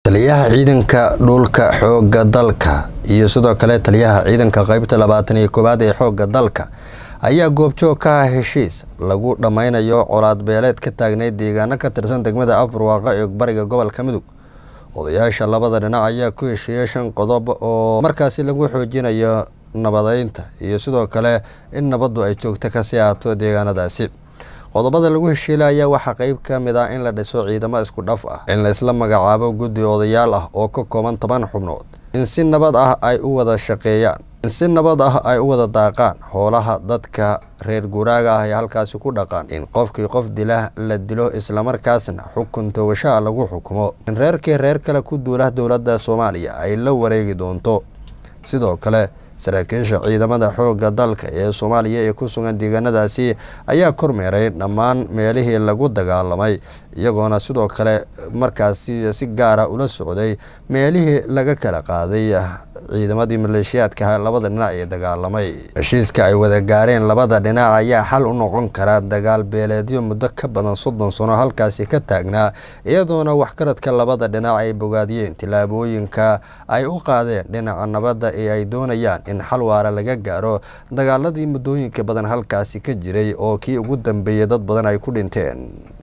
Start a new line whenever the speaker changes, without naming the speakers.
taliyaha ciidanka dhulka xoogga dalka iyo sidoo kale taliyaha ciidanka qaybta 21aad ee xoogga dalka ayaa goobjoog ka ah heshiis lagu dhameynayo colaad beeleed ka taagneyd deegaano ka tirsan degmada Afurwaaqa ee bariga gobolka Mudug. Odayaasha labada dhinac ayaa ku heshiiyay 5 qodob oo markaasi lagu xoojinayo nabadeynta iyo sidoo kale in nabaddu ay joogto ka sii ahaato deegaanadaasi. qodobada lagu heshiilaya waxa qayb ka mid ah in la dhiso ciidamo isku dhaf ah, in la isla magacaabo guddi odayaal ah oo ka kooban 10 xubnood, in si nabad ah ay u wada shaqeeyaan, in si nabad ah ay u wada daaqaan xoolaha dadka reer guuraaga ah ee halkaasi ku dhaqan, in qofkii qof dila la dilo isla markaasna xukun toogasho lagu xukumo, in reerkii reer kale ku duula dowladda Soomaaliya ay la wareegi doonto. sidoo kale saraakiisha ciidamada xoogga dalka ee Soomaaliya ee ku sugan deegaanadaasi ayaa kormeeray dhammaan meelihii lagu dagaalamay, iyagoona sidoo kale markaasi si gaar ah ula socday meelihii laga kala qaaday ciidamadii maleeshiyaadka labada dhinac ee dagaalamay. heshiiska ay wada gaareen labada dhinac ayaa xal u noqon kara dagaal beeleedyo muddo ka badan 30 sano halkaasi ka taagnaa, iyadoona wax karadka labada dhinac ay bogaadiyeen tilaabooyinka ay u qaadeen dhinaca nabadda ee ay doonayaan in xal waara laga gaaro dagaaladii muddooyinka badan halkaasi ka jiray oo kii ugu dambeeyay dad badan ay ku dhinteen.